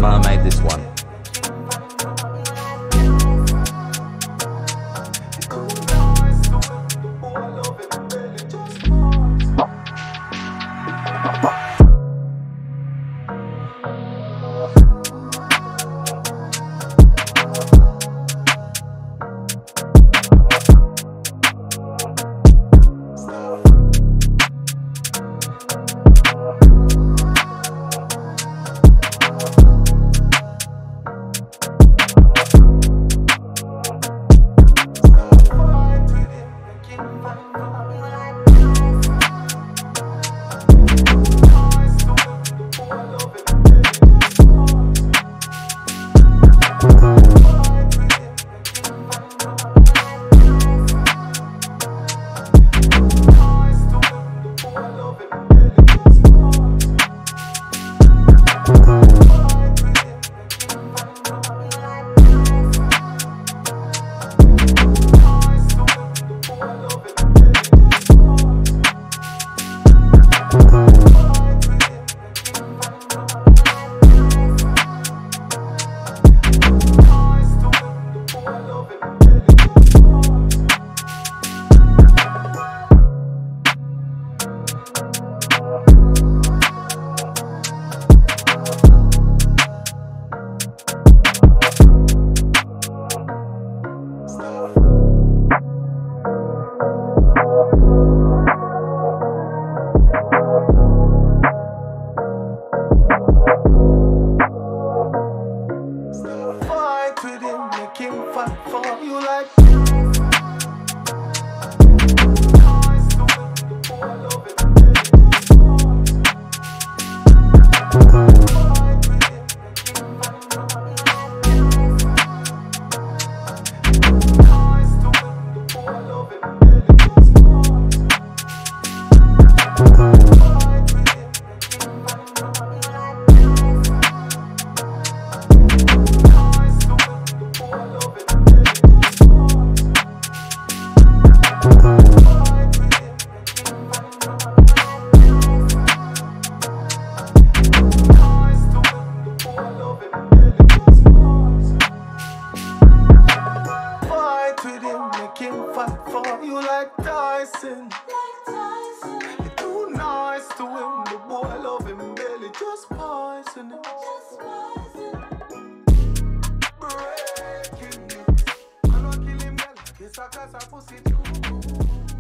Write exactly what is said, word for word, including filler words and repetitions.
why I made this one. Tyson. You're too nice to him, the boy love him barely, just poison him. Breaking news, I don't kill him, girl, kiss a cause I pussy too.